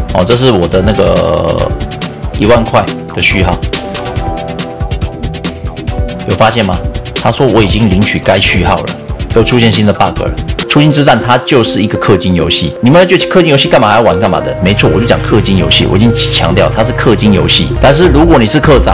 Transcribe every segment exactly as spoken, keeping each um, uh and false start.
哦，这是我的那个一万块的序号，有发现吗？他说我已经领取该序号了，又出现新的 bug 了。初心之战它就是一个氪金游戏，你们觉得氪金游戏干嘛还要玩干嘛的？没错，我就讲氪金游戏，我已经强调它是氪金游戏。但是如果你是课长，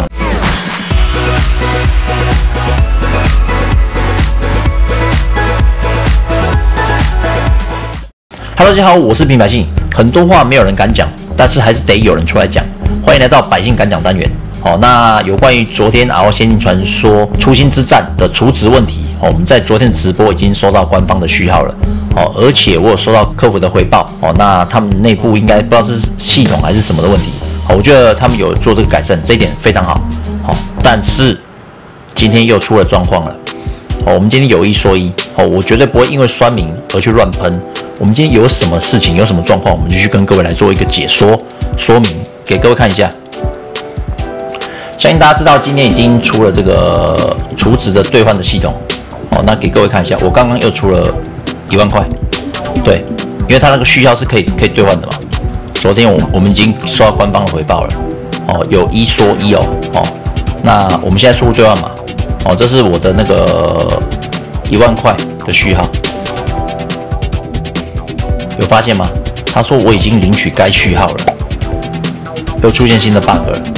Hello， 大家好，我是平百姓。很多话没有人敢讲，但是还是得有人出来讲。欢迎来到百姓敢讲单元。好，那有关于昨天 R O 仙境传说初心之战的储值问题，哦，我们在昨天直播已经收到官方的序号了。哦，而且我有收到客服的回报。哦，那他们内部应该不知道是系统还是什么的问题。好，我觉得他们有做这个改善，这一点非常好。好，但是今天又出了状况了。哦，我们今天有一说一。哦，我绝对不会因为酸民而去乱喷。 我们今天有什么事情，有什么状况，我们就去跟各位来做一个解说说明，给各位看一下。相信大家知道，今天已经出了这个储值的兑换的系统。哦，那给各位看一下，我刚刚又出了一万块，对，因为它那个序号是可以可以兑换的嘛。昨天我我们已经收到官方的回报了。哦，有一说一哦，哦，那我们现在输入兑换码。哦，这是我的那个一万块的序号。 有发现吗？他说我已经领取该序号了，又出现新的 bug 了，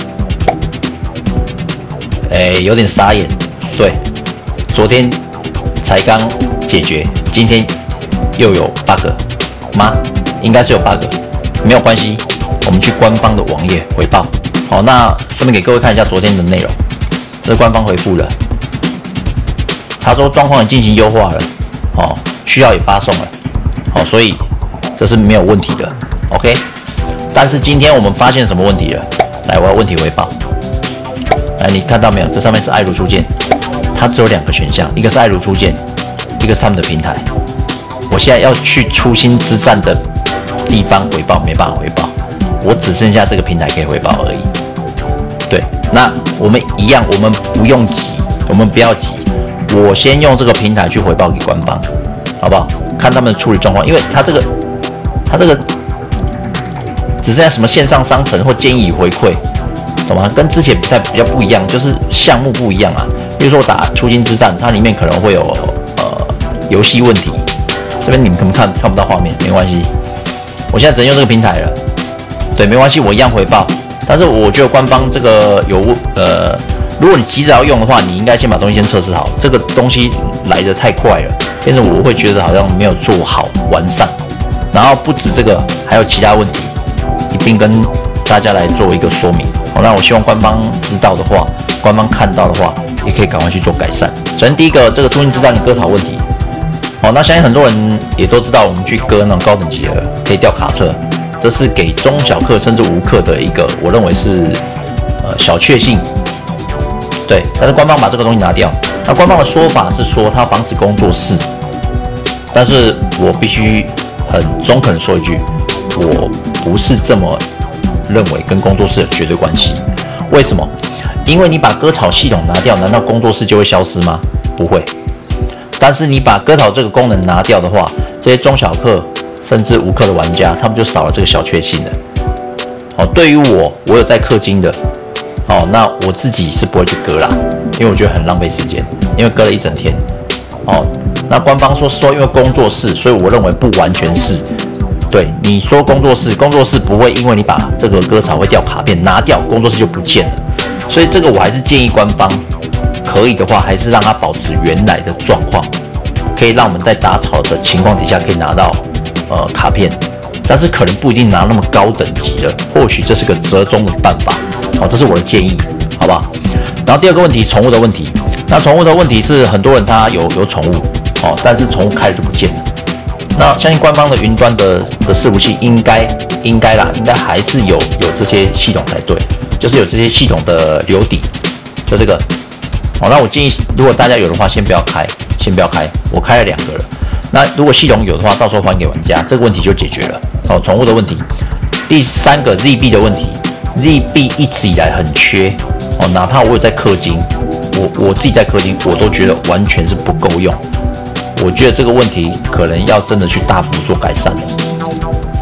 哎，有点傻眼。对，昨天才刚解决，今天又有 bug 吗？应该是有 bug， 没有关系，我们去官方的网页回报。好，那顺便给各位看一下昨天的内容，这是官方回复了，他说状况已进行优化了，哦，序号也发送了，好，所以。 这是没有问题的 ，OK。但是今天我们发现什么问题了？来，我要问题回报。来，你看到没有？这上面是爱如初见，它只有两个选项，一个是爱如初见，一个是他们的平台。我现在要去初心之战的地方回报，没办法回报，我只剩下这个平台可以回报而已。对，那我们一样，我们不用急，我们不要急，我先用这个平台去回报给官方，好不好？看他们的处理状况，因为他这个。 它这个只剩下什么线上商城或建议回馈，懂吗？跟之前比赛比较不一样，就是项目不一样啊。比如说我打初心之战，它里面可能会有呃游戏问题，这边你们可能看看不到画面，没关系。我现在只能用这个平台了，对，没关系，我一样回报。但是我觉得官方这个有呃，如果你急着要用的话，你应该先把东西先测试好。这个东西来得太快了，变成我会觉得好像没有做好完善。 然后不止这个，还有其他问题，一并跟大家来做一个说明。好，那我希望官方知道的话，官方看到的话，也可以赶快去做改善。首先第一个，这个初心之战的割草问题。好，那相信很多人也都知道，我们去割那种高等级的可以掉卡册，这是给中小课甚至无课的一个，我认为是呃小确幸。对，但是官方把这个东西拿掉。那官方的说法是说，它防止工作室，但是我必须。 很中肯的说一句，我不是这么认为，跟工作室有绝对关系。为什么？因为你把割草系统拿掉，难道工作室就会消失吗？不会。但是你把割草这个功能拿掉的话，这些中小课甚至无课的玩家，他们就少了这个小确幸了。哦，对于我，我有在氪金的，哦，那我自己是不会去割啦，因为我觉得很浪费时间，因为割了一整天，哦。 那官方说说，因为工作室，所以我认为不完全是。对，你说工作室，工作室不会因为你把这个割草会掉卡片拿掉，工作室就不见了。所以这个我还是建议官方，可以的话还是让它保持原来的状况，可以让我们在打草的情况底下可以拿到呃卡片，但是可能不一定拿那么高等级的，或许这是个折中的办法。好，这是我的建议，好不好？然后第二个问题，宠物的问题。那宠物的问题是很多人他有有宠物。 哦，但是宠物开了就不见了。那相信官方的云端的的伺服器应该应该啦，应该还是有有这些系统才对，就是有这些系统的留底，就这个。哦，那我建议如果大家有的话，先不要开，先不要开。我开了两个了。那如果系统有的话，到时候还给玩家，这个问题就解决了。哦，宠物的问题。第三个 Z B 的问题 ，Z B 一直以来很缺。哦，哪怕我有在氪金，我我自己在氪金，我都觉得完全是不够用。 我觉得这个问题可能要真的去大幅做改善了。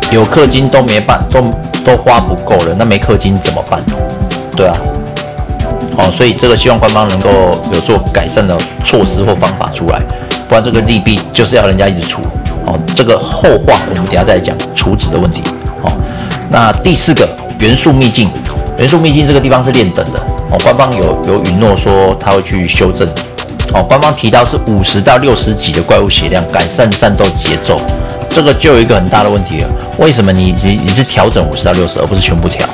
有氪金都没办，都都花不够了，那没氪金怎么办？对啊，哦，所以这个希望官方能够有做改善的措施或方法出来，不然这个利弊就是要人家一直出。哦，这个后话我们等一下再来讲储值的问题。哦，那第四个元素秘境，元素秘境这个地方是练等的。哦，官方有有允诺说他会去修正。哦，官方提到是五十到六十级的怪物血量，改善战斗节奏。这个就有一个很大的问题了，为什么你你你是调整五十到六十，而不是全部调？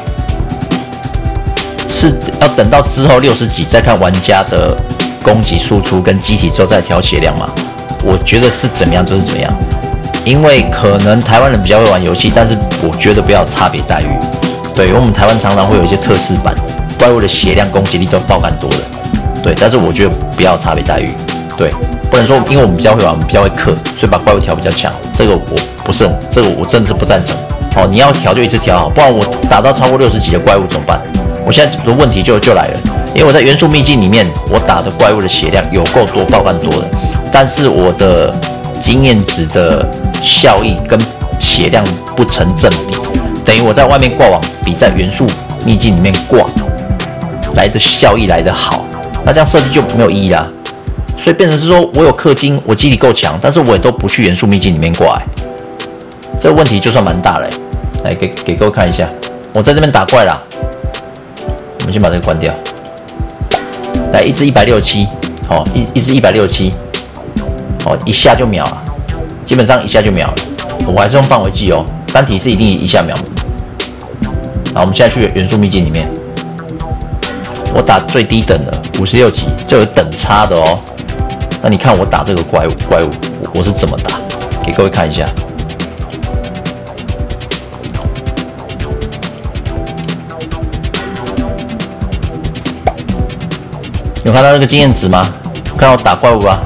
是要等到之后六十级再看玩家的攻击输出跟机体之后再调血量吗？我觉得是怎么样就是怎么样，因为可能台湾人比较会玩游戏，但是我觉得不要有差别待遇。对，因为我们台湾常常会有一些特仕版怪物的血量、攻击力都爆干多的，对，但是我觉得不要有差别待遇，对。不能说，因为我们比较会玩，我们比较会氪，所以把怪物调比较强。这个我不是，这个我真的是不赞成。哦，你要调就一直调好，不然我打到超过六十级的怪物怎么办？我现在的问题就就来了，因为我在元素秘境里面，我打的怪物的血量有够多，爆干多的，但是我的经验值的效益跟血量不成正比，等于我在外面挂网比在元素秘境里面挂来的效益来得好，那这样设计就没有意义啦。所以变成是说我有氪金，我机体够强，但是我也都不去元素秘境里面挂、欸，这个问题就算蛮大了、欸。来给给各位看一下，我在这边打怪啦，我们先把这个关掉。来，一只一百六十七，哦，一一只一百六十七，哦，一下就秒了，基本上一下就秒了。我还是用范围计哦，单体是一定一下秒。好，我们现在去元素秘境里面，我打最低等的五十六级，这有等差的哦。那你看我打这个怪物，怪物我我是怎么打？给各位看一下。有看到那个经验值吗？看到我打怪物啊？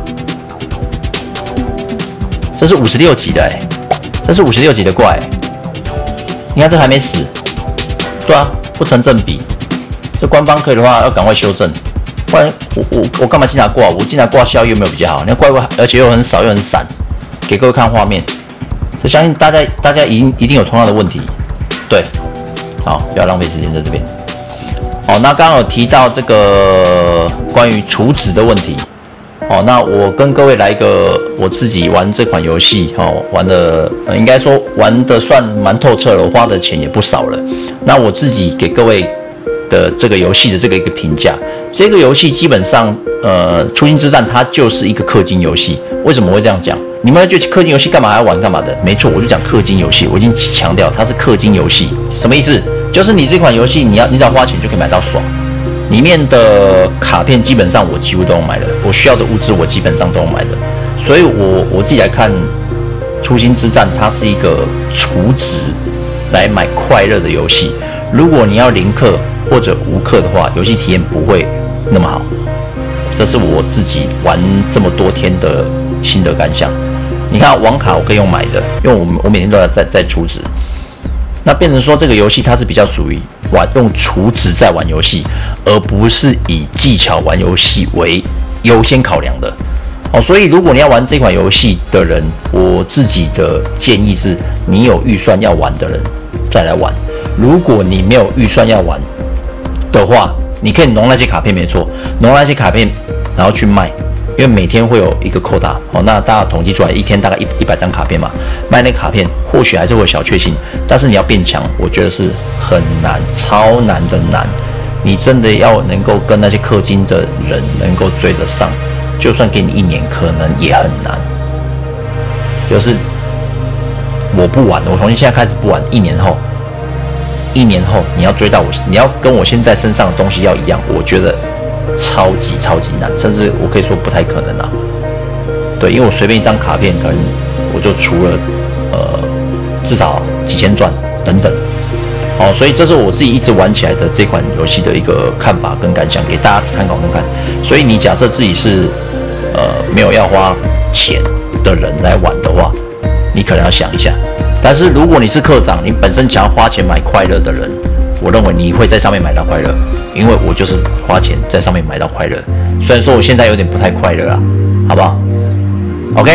这是五十六级的哎、欸，这是五十六级的怪、欸。你看这还没死，对啊，不成正比。这官方可以的话，要赶快修正。不然我我我干嘛进来挂？我进来挂效益有没有比较好？那怪物而且又很少又很散，给各位看画面，这相信大家大家一定一定有同样的问题，对，好，不要浪费时间在这边。好，那刚刚有提到这个关于储值的问题，哦，那我跟各位来一个我自己玩这款游戏，哦，玩的、呃、应该说玩的算蛮透彻了，我花的钱也不少了。那我自己给各位的这个游戏的这个一个评价，这个游戏基本上，呃，初心之战它就是一个氪金游戏。为什么会这样讲？你们觉得氪金游戏干嘛还要玩干嘛的？没错，我就讲氪金游戏，我已经强调它是氪金游戏。什么意思？就是你这款游戏，你要你只要花钱就可以买到爽，里面的卡片基本上我几乎都有买的，我需要的物资我基本上都有买的。所以我我自己来看，初心之战它是一个储值来买快乐的游戏。如果你要零氪或者无氪的话，游戏体验不会那么好。这是我自己玩这么多天的心得感想。你看网卡我可以用买的，因为我我每天都要在在储值。那变成说这个游戏它是比较属于玩用储值在玩游戏，而不是以技巧玩游戏为优先考量的。哦，所以如果你要玩这款游戏的人，我自己的建议是，你有预算要玩的人再来玩。如果你没有预算要玩的话，你可以弄那些卡片，没错，弄那些卡片，然后去卖，因为每天会有一个扣打，哦，那大家统计出来，一天大概一一百张卡片嘛，卖那卡片或许还是会有小确幸，但是你要变强，我觉得是很难，超难的难。你真的要能够跟那些氪金的人能够追得上，就算给你一年，可能也很难。就是我不玩，我从现在开始不玩，一年后。一年后你要追到我，你要跟我现在身上的东西要一样，我觉得超级超级难，甚至我可以说不太可能啊。对，因为我随便一张卡片，可能我就除了呃至少几千钻等等。哦，所以这是我自己一直玩起来的这款游戏的一个看法跟感想，给大家参考看看。所以你假设自己是呃没有要花钱的人来玩的话，你可能要想一下。但是如果你是课长，你本身想要花钱买快乐的人，我认为你会在上面买到快乐，因为我就是花钱在上面买到快乐。虽然说我现在有点不太快乐啊，好不好 ？OK，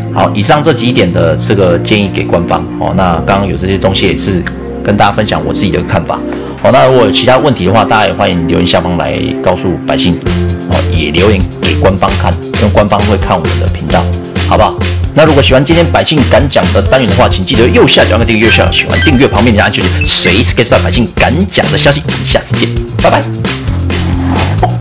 好，以上这几点的这个建议给官方哦。那刚刚有这些东西也是跟大家分享我自己的看法哦。那如果有其他问题的话，大家也欢迎留言下方来告诉百姓哦，也留言给官方看，因为官方会看我们的频道，好不好？那如果喜欢今天百姓敢讲的单元的话，请记得右下角那个订阅，右下角喜欢订阅旁边的按钮，随时 get 到百姓敢讲的消息。我们下次见，拜拜。